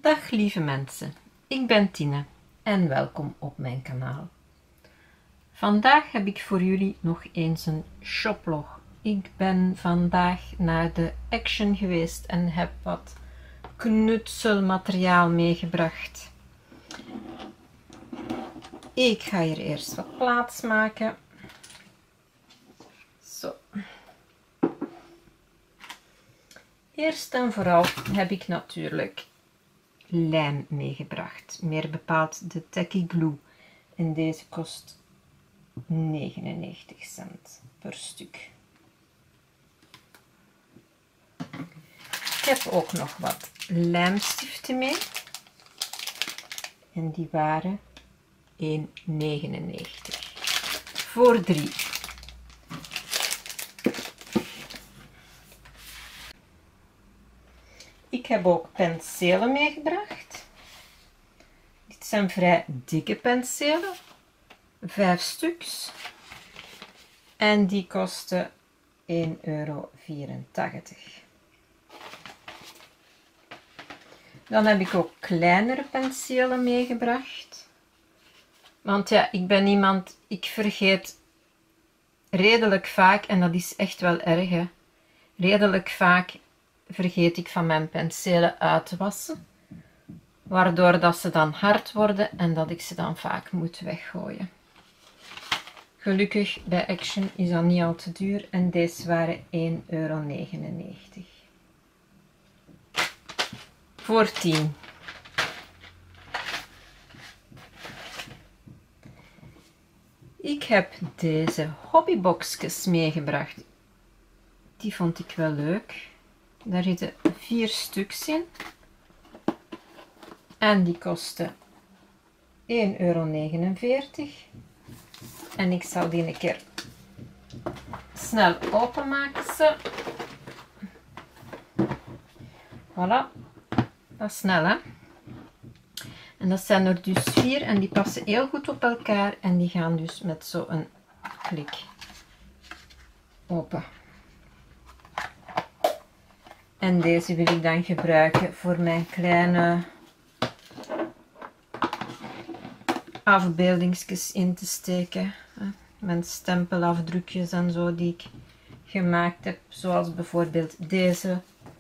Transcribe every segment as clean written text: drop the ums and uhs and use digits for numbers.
Dag lieve mensen, ik ben Tine en welkom op mijn kanaal. Vandaag heb ik voor jullie nog eens een shoplog. Ik ben vandaag naar de Action geweest en heb wat knutselmateriaal meegebracht. Ik ga hier eerst wat plaats maken. Zo. Eerst en vooral heb ik natuurlijk lijm meegebracht, meer bepaald de Tacky Glue, en deze kost 99 cent per stuk. Ik heb ook nog wat lijmstiften mee en die waren 1,99 voor 3. Ik heb ook penselen meegebracht. Dit zijn vrij dikke penselen, 5 stuks. En die kosten €1,84. Dan heb ik ook kleinere penselen meegebracht. Want ja, ik ben iemand, ik vergeet redelijk vaak, en dat is echt wel erg, hè. Redelijk vaak vergeet ik van mijn penselen uit te wassen, waardoor dat ze dan hard worden en dat ik ze dan vaak moet weggooien. Gelukkig bij Action is dat niet al te duur en deze waren €1,99 voor 10. Ik heb deze hobbyboxjes meegebracht. Die vond ik wel leuk. Daar zitten 4 stuks in. En die kosten €1,49. En ik zal die een keer snel openmaken. Voilà. Dat is snel, hè. En dat zijn er dus 4 en die passen heel goed op elkaar. En die gaan dus met zo'n klik open. En deze wil ik dan gebruiken voor mijn kleine afbeeldingsjes in te steken. Mijn stempelafdrukjes en zo die ik gemaakt heb. Zoals bijvoorbeeld deze.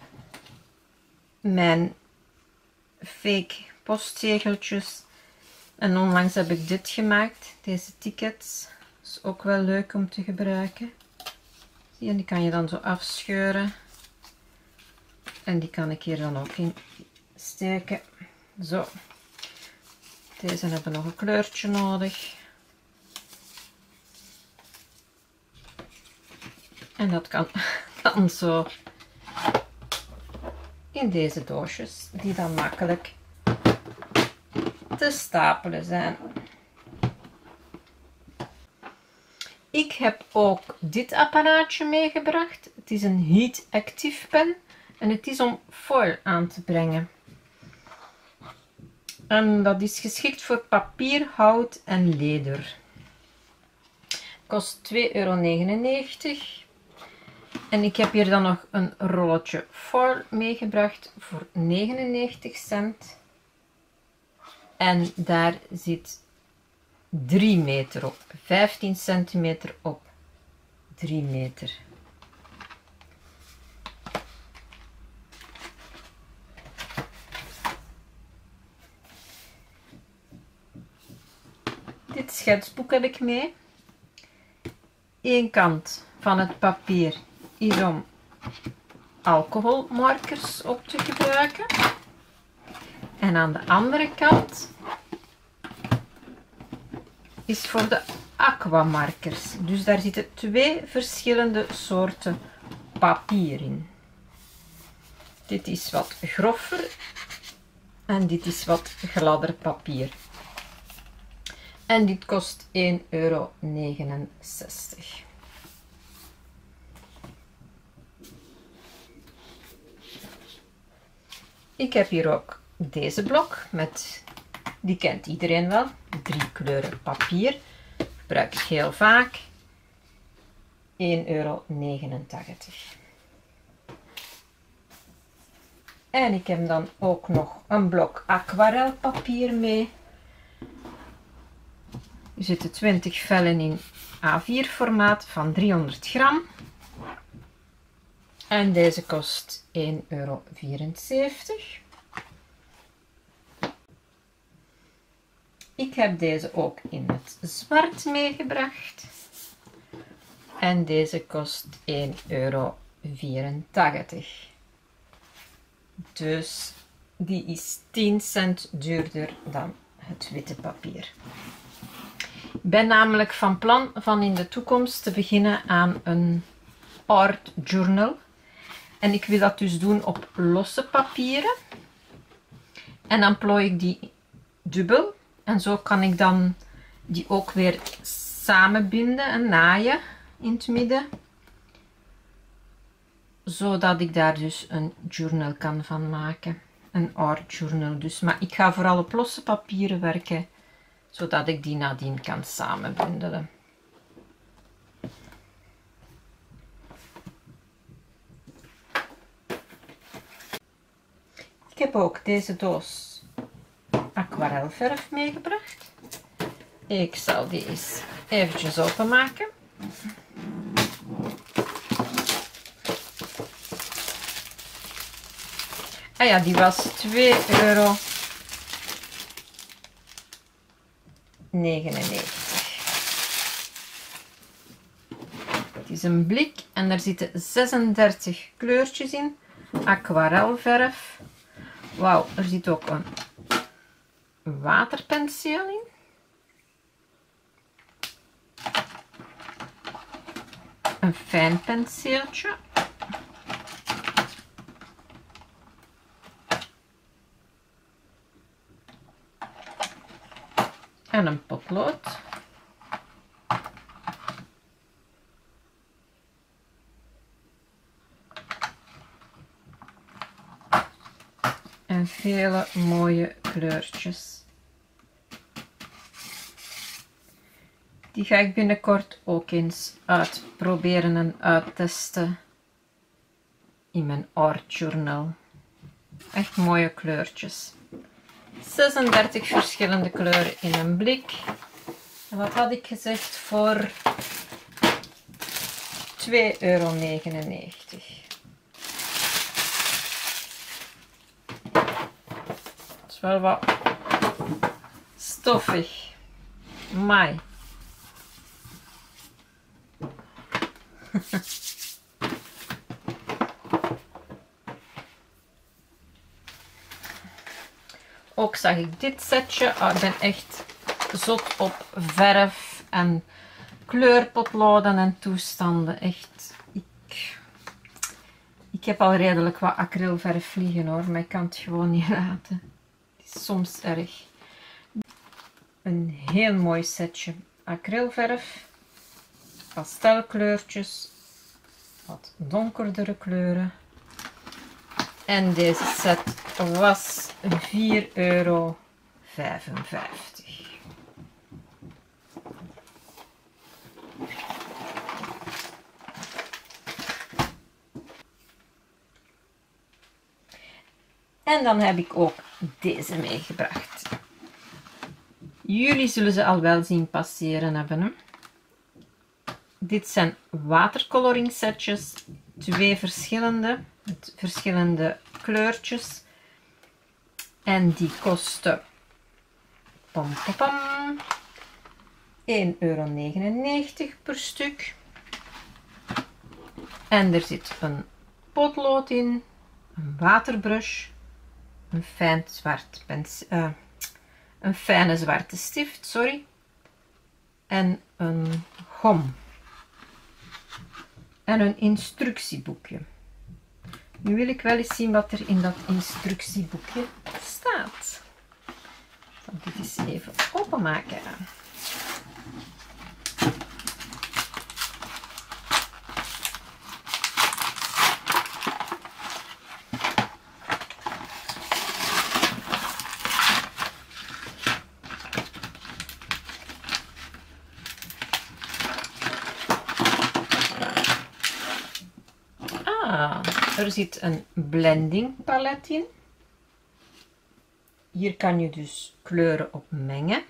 Mijn fake postzegeltjes. En onlangs heb ik dit gemaakt. Deze tickets. Dat is ook wel leuk om te gebruiken. Zie je, die kan je dan zo afscheuren. En die kan ik hier dan ook in steken. Zo. Deze hebben nog een kleurtje nodig. En dat kan zo in deze doosjes, die dan makkelijk te stapelen zijn. Ik heb ook dit apparaatje meegebracht. Het is een Heat Active pen. En het is om foil aan te brengen. En dat is geschikt voor papier, hout en leder. Kost €2,99. En ik heb hier dan nog een rolletje foil meegebracht voor 99 cent. En daar zit 3 meter op. 15 centimeter op 3 meter. Dit schetsboek heb ik mee. Eén kant van het papier is om alcoholmarkers op te gebruiken. En aan de andere kant is voor de aquamarkers. Dus daar zitten 2 verschillende soorten papier in. Dit is wat groffer en dit is wat gladder papier. En dit kost €1,69. Ik heb hier ook deze blok met, die kent iedereen wel, 3 kleuren papier. Gebruik ik heel vaak. €1,89. En ik heb dan ook nog een blok aquarelpapier mee. Er zitten 20 vellen in A4 formaat van 300 gram. En deze kost €1,74. Ik heb deze ook in het zwart meegebracht. En deze kost €1,84. Dus die is 10 cent duurder dan het witte papier. Ik ben namelijk van plan van in de toekomst te beginnen aan een art journal. En ik wil dat dus doen op losse papieren. En dan plooi ik die dubbel. En zo kan ik dan die ook weer samenbinden en naaien in het midden. Zodat ik daar dus een journal kan van maken. Een art journal dus. Maar ik ga vooral op losse papieren werken. Zodat ik die nadien kan samenbundelen. Ik heb ook deze doos aquarelverf meegebracht. Ik zal die eens eventjes openmaken. Ah ja, die was €2,99. Het is een blik en er zitten 36 kleurtjes in. Aquarelverf. Wauw, er zit ook een waterpenseel in. Een fijn penseeltje. En een potlood. En vele mooie kleurtjes. Die ga ik binnenkort ook eens uitproberen en uittesten in mijn art journal. Echt mooie kleurtjes. 36 verschillende kleuren in een blik. En wat had ik gezegd voor €2,99. Het is wel wat stoffig. Amai. Ook zag ik dit setje. Ik ben echt zot op verf en kleurpotloden en toestanden. Echt. Ik heb al redelijk wat acrylverf liggen hoor, maar ik kan het gewoon niet laten. Het is soms erg. Een heel mooi setje acrylverf. Pastelkleurtjes. Wat donkerdere kleuren. En deze set was €4,55. En dan heb ik ook deze meegebracht. Jullie zullen ze al wel zien passeren hebben. Hè? Dit zijn watercoloring setjes. 2 verschillende. Met verschillende kleurtjes. En die kosten €1,99 per stuk. En er zit een potlood in, een waterbrush, een fijne zwarte stift, sorry, en een gom. En een instructieboekje. Nu wil ik wel eens zien wat er in dat instructieboekje staat. Ik zal dit eens even openmaken. Er zit een blending palet in. Hier kan je dus kleuren op mengen.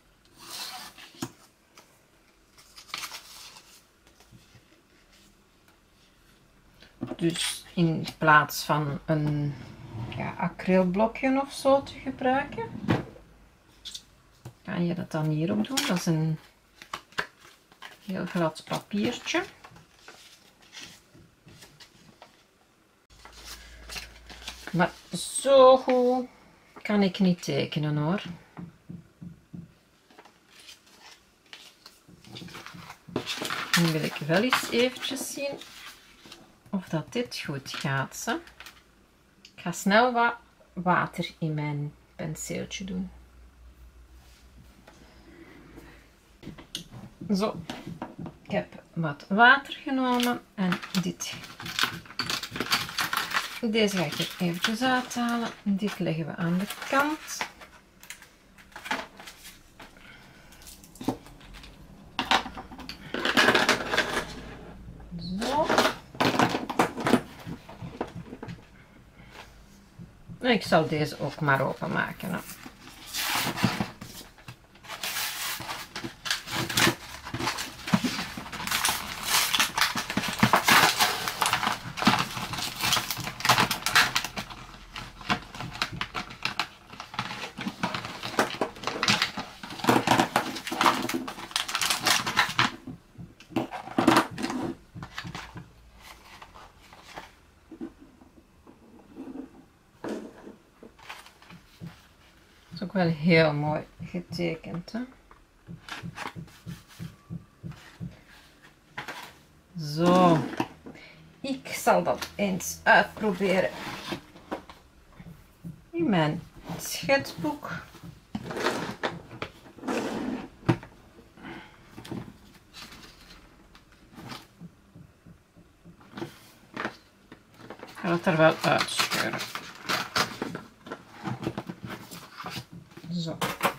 Dus in plaats van een acrylblokje of zo te gebruiken, kan je dat dan hierop doen. Dat is een heel glad papiertje. Maar zo goed kan ik niet tekenen hoor. Nu wil ik wel eens eventjes zien of dat dit goed gaat. Hè? Ik ga snel wat water in mijn penseeltje doen. Zo, ik heb wat water genomen en deze ga ik er eventjes uithalen. Dit leggen we aan de kant. Zo. En ik zal deze ook maar openmaken. Hè. Dat is ook wel heel mooi getekend. Hè? Zo, ik zal dat eens uitproberen in mijn schetsboek. Ik ga het er wel uitscheuren. Zo.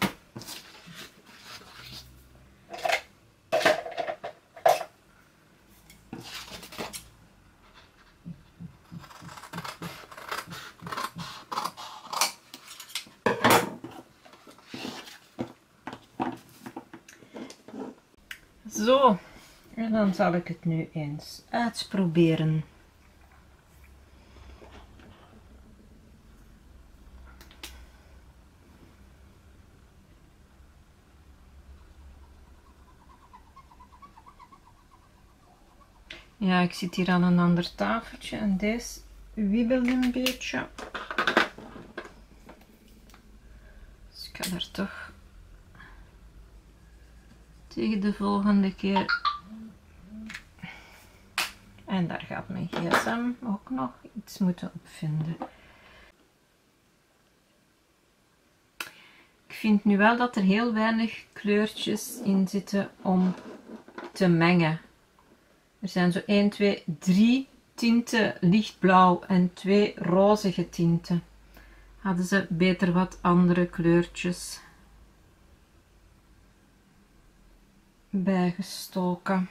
Zo, en dan zal ik het nu eens uitproberen. Ja, ik zit hier aan een ander tafeltje en deze wiebelt een beetje. Dus ik ga er toch tegen de volgende keer. En daar gaat mijn gsm ook nog iets moeten opvinden. Ik vind nu wel dat er heel weinig kleurtjes in zitten om te mengen. Er zijn zo 1, 2, 3 tinten lichtblauw en 2 rozige tinten. Hadden ze beter wat andere kleurtjes bijgestoken.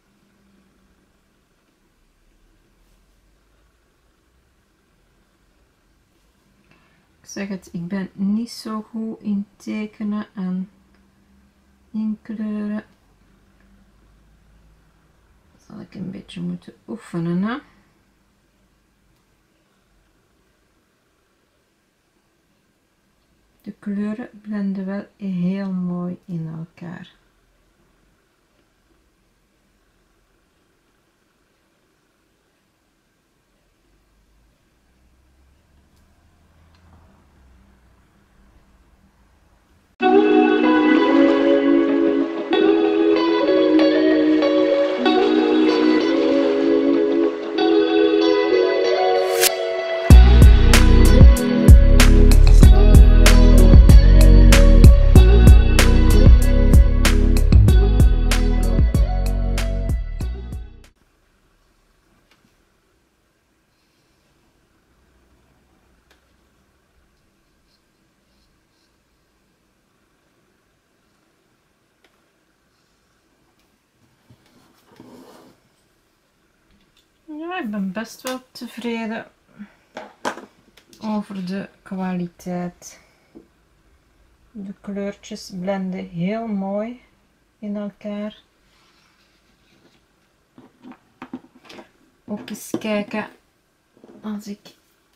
Ik zeg het, ik ben niet zo goed in tekenen en inkleuren. Zal ik een beetje moeten oefenen, hè? De kleuren blenden wel heel mooi in elkaar. Maar ik ben best wel tevreden over de kwaliteit. De kleurtjes blenden heel mooi in elkaar. Ook eens kijken als ik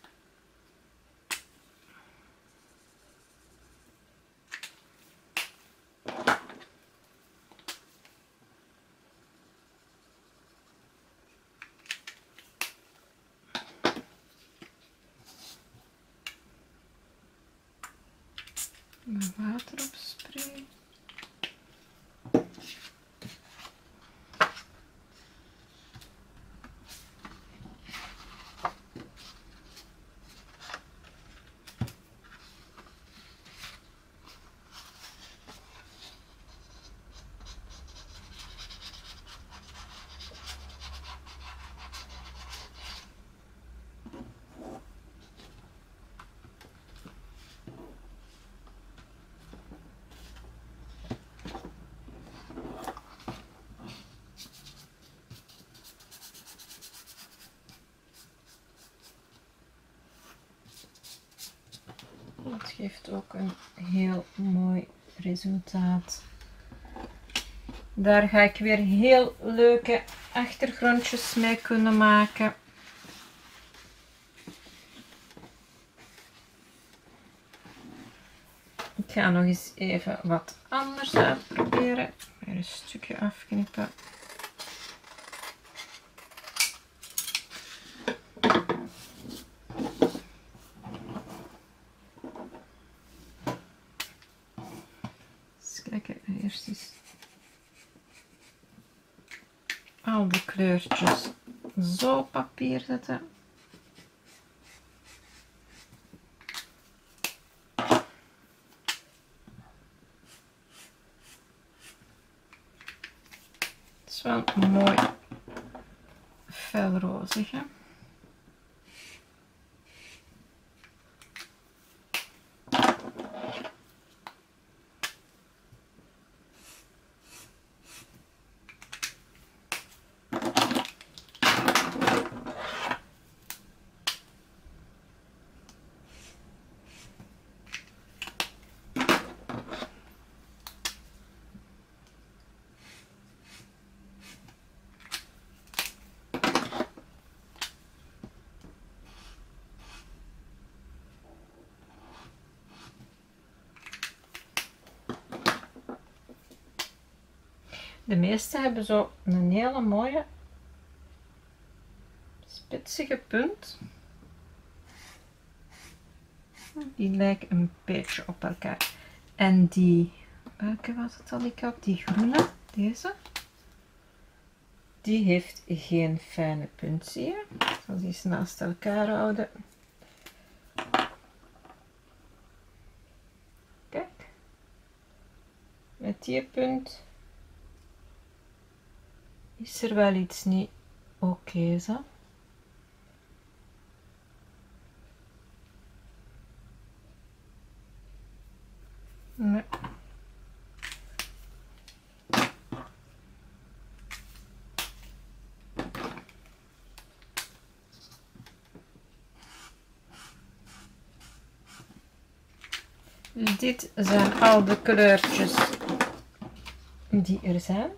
mijn water opsprei. Het geeft ook een heel mooi resultaat. Daar ga ik weer heel leuke achtergrondjes mee kunnen maken. Ik ga nog eens even wat anders uitproberen. Weer een stukje afknippen. Eens kijken, eerst eens al de kleurtjes zo op papier zetten. Het is wel mooi felrozig, hè? De meeste hebben zo een hele mooie spitsige punt. Die lijken een beetje op elkaar. En die, welke was het al ik had? Die groene, deze. Die heeft geen fijne punt, zie je? Ik zal die eens naast elkaar houden. Kijk. Met die punt is er wel iets niet oké, zo. Nee. Dus dit zijn al de kleurtjes die er zijn.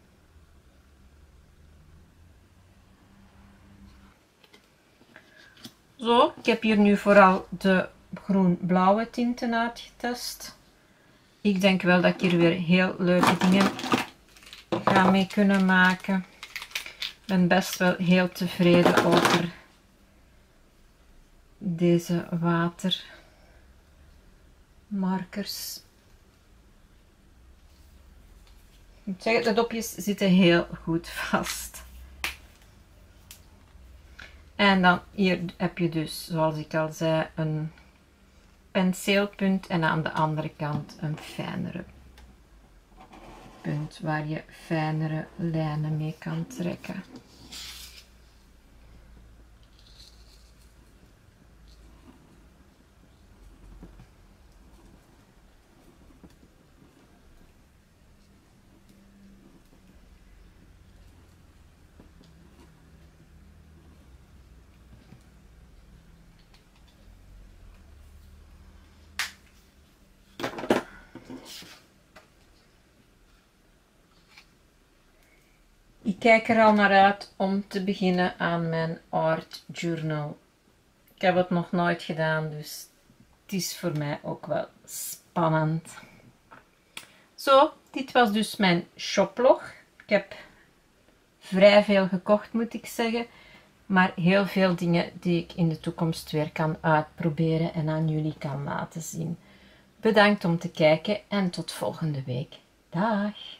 Zo, ik heb hier nu vooral de groen-blauwe tinten uitgetest. Ik denk wel dat ik hier weer heel leuke dingen ga mee kunnen maken. Ik ben best wel heel tevreden over deze watermarkers. Ik moet zeggen, de dopjes zitten heel goed vast. En dan hier heb je dus, zoals ik al zei, een penseelpunt en aan de andere kant een fijnere punt waar je fijnere lijnen mee kan trekken. Ik kijk er al naar uit om te beginnen aan mijn art journal. Ik heb het nog nooit gedaan, dus het is voor mij ook wel spannend. Zo, dit was dus mijn shoplog. Ik heb vrij veel gekocht, moet ik zeggen. Maar heel veel dingen die ik in de toekomst weer kan uitproberen en aan jullie kan laten zien. Bedankt om te kijken en tot volgende week. Dag!